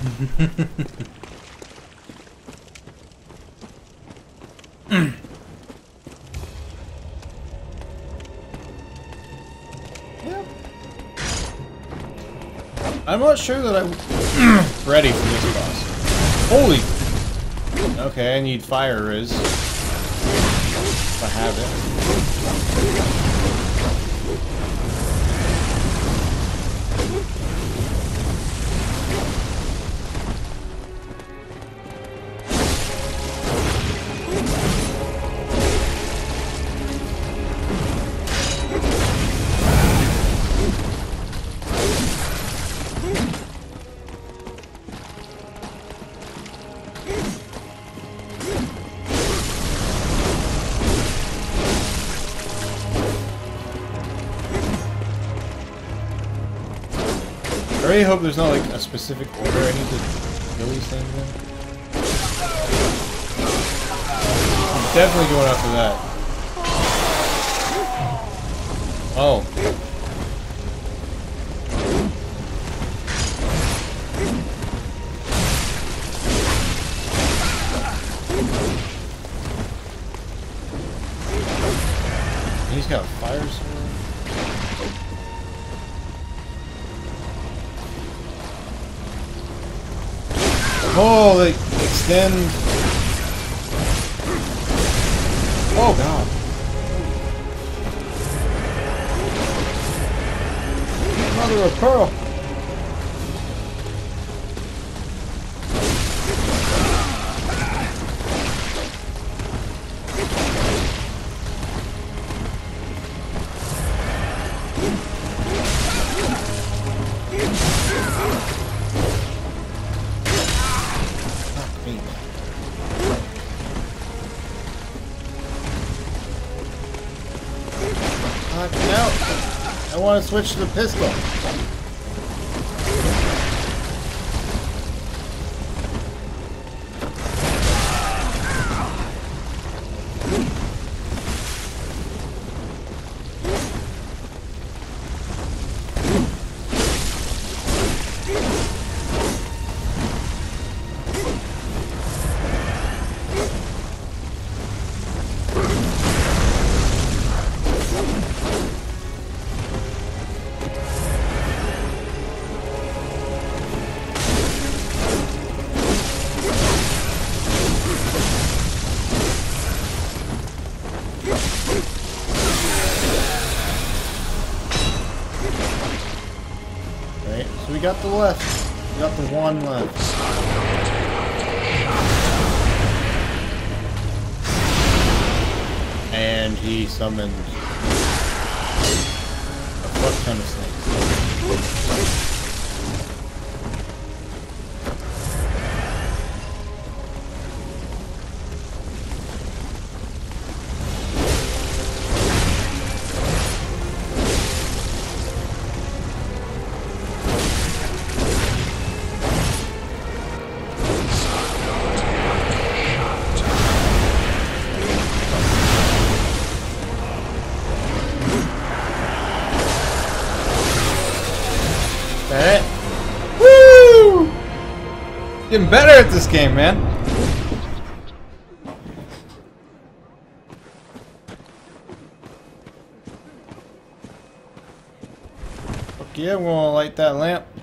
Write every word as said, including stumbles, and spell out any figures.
Yep. I'm not sure that I'm ready for this boss. Holy! Okay, I need fire riz. If I have it. I really hope there's not like a specific order I need to kill these things in. I'm definitely going after that. Oh. He's got a fire sword. Oh, they extend. Oh god. Mother of pearl. No, I want to switch to the pistol. So we got the left. We got the one left. And he summoned a fuck ton of snakes. That it? Woo! Getting better at this game, man. Fuck yeah, I'm gonna light that lamp.